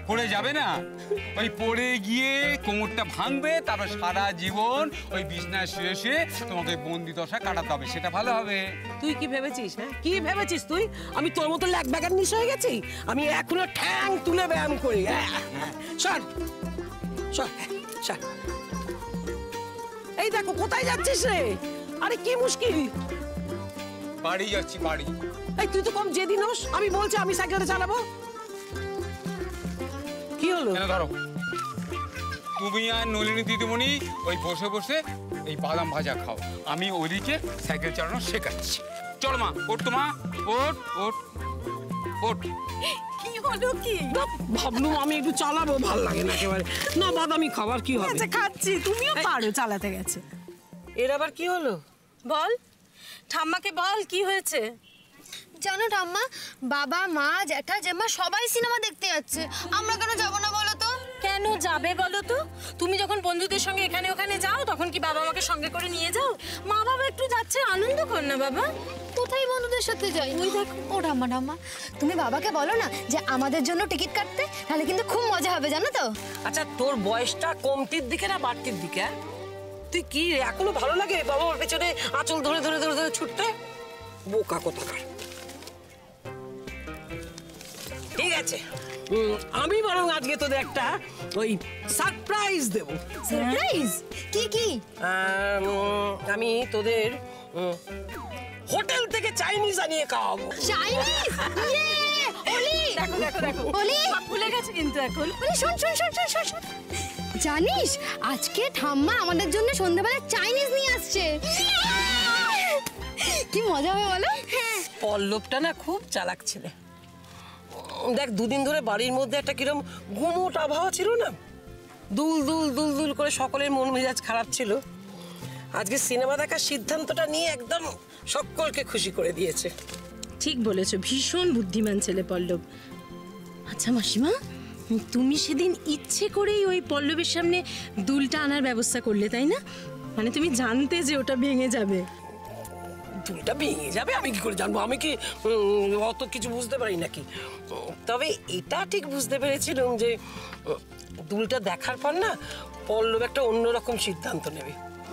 পড়ে যাবে না, ওই পড়ে গিয়ে কোমরটা ভাঙবে, তারপর সারা জীবন ওই বিছনায় শুয়ে শুয়ে তোমাকে বন্দি দশা কাটাতে হবে, সেটা ভালো হবে। তুই কি ভেবেছিস? হ্যাঁ, কি ভেবেছিস তুই? আমি তোর মতো ল্যাক ব্যাগার নিশ হয়ে গেছি? আমি এখনো ঠ্যাং তুলে ব্যায়াম করি। সর সর সর। এই দেখো কোথায় যাচ্ছিস রে? আরে কি মুশকিল? বাড়ি যাচ্ছি, বাড়ি। এই তুই তো কম জেদি নোস। আমি বলছি আমি সাইকেলটা চালাবো। কি হলো? ধরো, তুমি আর নলিনী দিদিমণি ওই বসে বসে এই বাদাম ভাজা খাও, আমি ওদিকে সাইকেল চালানো শেখাচ্ছি। চলো মা, ওঠ তো মা, ওঠ ওঠ ওঠ। কি হলো কি? ভাবলুম আমি একটু চালাবো, ভাল লাগে না একেবারে। না বাদামি খাবার কি হবে? আচ্ছা খাচ্ছি, তুমিও পারো চালাতে গেছে। এর আবার কি হলো? বল ঠাম্মাকে বল কি হয়েছে। জানো ঠাম্মা, বাবা মা জ্যাঠা জেম্মা সবাই সিনেমা দেখতে যাচ্ছে, আমরা কেন যাবো না বলো তো? কেন যাবে বলো তো? তুমি যখন বন্ধুদের সঙ্গে এখানে ওখানে যাও তখন কি বাবা মাকে সঙ্গে করে নিয়ে যাও? মা বাবা একটু যাচ্ছে, আনন্দ কর না বাবা। কোথায় বন্ধুদের সাথে যাই? ওই দেখ। ও ঠাম্মা ঠাম্মা, তুমি বাবাকে বলো না যে আমাদের জন্য টিকিট কাটতে, তাহলে কিন্তু খুব মজা হবে জানো তো। আচ্ছা তোর বয়সটা কমতির দিকে না বাড়তির দিকে? তুই কি এখনো ভালো লাগে বাবা ওর পেছনে আঁচল ধরে ধরে ধরে ধরে ছুটতে? বোকা কোথাকার। ঠিক আছে, আমি বরং আজকে তোদের একটা ওই সারপ্রাইজ দেব। সারপ্রাইজ? কি কি? আমি তোদের হোটেল থেকে চাইনিজ আনিয়ে খাওয়াবো। চাইনিজ? ওলি দেখো দেখো দেখো, ওলি সব ভুলে গেছে কিন্তু এখন। ওলি শোন শোন শোন শোন শোন শোন। জানিস আজকে ঠাম্মা আমাদের জন্য সন্ধ্যাবেলা চাইনিজ নিয়ে আসছে। কি মজা হবে বলো? হ্যাঁ। পল্লবটা না খুব চালাক ছেলে। দেখ দুদিন ধরে বাড়ির মধ্যে একটা কিরম গুমোট আবহাওয়া ছিল না, দুল দুল দুল দুল করে সকলের মন মেজাজ খারাপ ছিল। আজকে সিনেমা দেখার সিদ্ধান্তটা নিয়ে একদম সকলকে খুশি করে দিয়েছে। ঠিক বলেছো, ভীষণ বুদ্ধিমান ছেলে পল্লব। আচ্ছা মাসিমা, তুমি সেদিন ইচ্ছে করেই ওই পল্লবের সামনে দুলটা আনার ব্যবস্থা করলে তাই না? মানে তুমি জানতে যে ওটা ভেঙে যাবে। দুলটা ভেঙে যাবে আমি কি করে জানবো? আমি কি অত কিছু বুঝতে পারি নাকি? তবে এটা ঠিক বুঝতে পেরেছিলাম যে দুলটা দেখার পর না পল্লব একটা অন্যরকম সিদ্ধান্ত নেবে।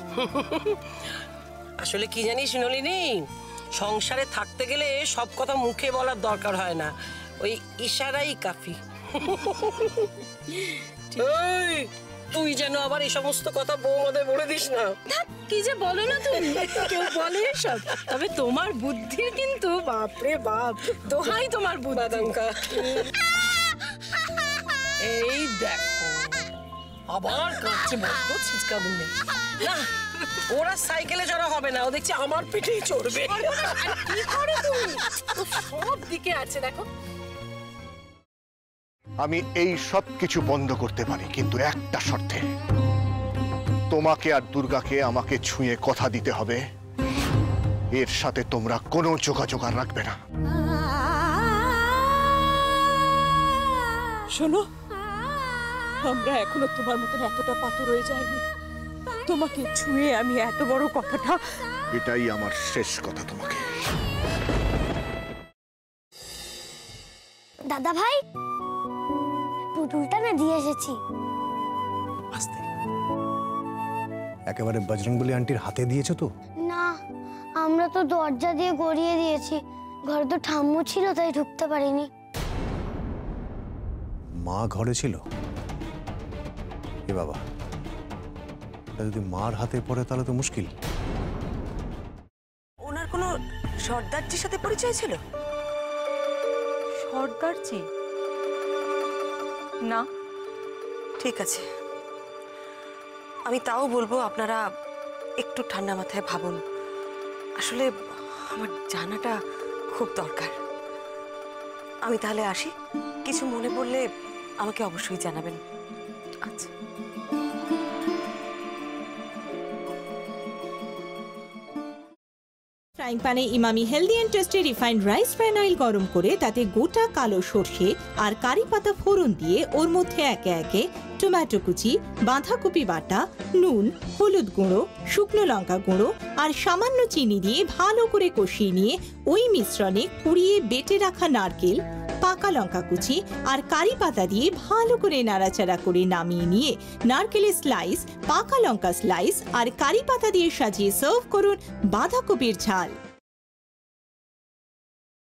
আসলে কি জানিস নলিনী, সংসারে থাকতে গেলে সব কথা মুখে বলার দরকার হয় না, ওই ইশারাই কাফি। তুই যেন আবার এই সমস্ত কথা বৌমাদের বলে দিস না। কি যে বলো না তুমি, কেউ বলে এসব? তবে তোমার বুদ্ধি কিন্তু বাপরে বাপ, দোহাই তোমার বাদামকা। এই দেখো আবার কাঁদছে, বড্ড ছিচকা দুনে। না ওরা সাইকেলে চড়া হবে না, ও দেখছি আমার পিঠেই চড়বে। কি করে তুমি? সব দিকে আছে দেখো। আমি এই সব কিছু বন্ধ করতে পারি, কিন্তু একটা শর্তে। তোমাকে আর দুর্গাকে আমাকে ছুঁয়ে কথা দিতে হবে, এর সাথে তোমরা কোনো যোগাযোগ আর রাখবে না। শোনো, আমরা এখনো তোমার মতন এতটা পাথর হয়ে যায়নি। তোমাকে ছুঁয়ে আমি এত বড় কথাটা, এটাই আমার শেষ কথা তোমাকে। দাদা ভাই, পুতুলটা না দিয়ে এসেছি। আস্তে, একেবারে বজরংবলী আন্টির হাতে দিয়েছো তো? না, আমরা তো দরজা দিয়ে গড়িয়ে দিয়েছি, ঘরে তো ঠাম্মু ছিল তাই ঢুকতে পারিনি। মা ঘরে ছিল? এ বাবা, যদি মার হাতে পড়ে তাহলে তো মুশকিল। ওনার কোনো সর্দারজির সাথে পরিচয় ছিল? সর্দারজি? না, ঠিক আছে, আমি তাও বলবো আপনারা একটু ঠান্ডা মাথায় ভাবুন। আসলে আমার জানাটা খুব দরকার। আমি তাহলে আসি, কিছু মনে পড়লে আমাকে অবশ্যই জানাবেন। আচ্ছা। ফ্রাইং প্যানে Emami healthy and tasty refined rice bran oil গরম করে তাতে গোটা কালো সর্ষে আর কারি পাতা ফোড়ন দিয়ে ওর মধ্যে একে একে টমেটো কুচি, বাঁধাকপি বাটা, নুন, হলুদ গুঁড়ো, শুকনো লঙ্কা গুঁড়ো আর সামান্য চিনি দিয়ে ভালো করে কষিয়ে নিয়ে ওই মিশ্রণে কুড়িয়ে বেটে রাখা নারকেল, পাকা লঙ্কা কুচি আর কারি পাতা দিয়ে ভালো করে নাড়াচাড়া করে নামিয়ে নিয়ে নারকেলের স্লাইস, পাকা লঙ্কা স্লাইস আর কারি পাতা দিয়ে সাজিয়ে সার্ভ করুন বাঁধাকপির ঝাল।